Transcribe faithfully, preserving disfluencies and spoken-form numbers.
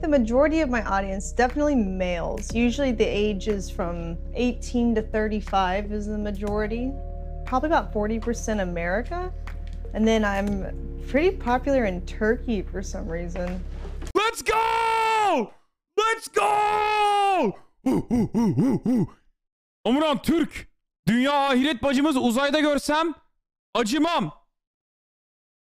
the majority of my audience, definitely males. Usually the age is from eighteen to thirty-five is the majority. Probably about forty percent America. And then I'm pretty popular in Turkey for some reason. Let's go! Let's go! Amouranth Türk. Dünya ahiret bacımız uzayda görsem acımam.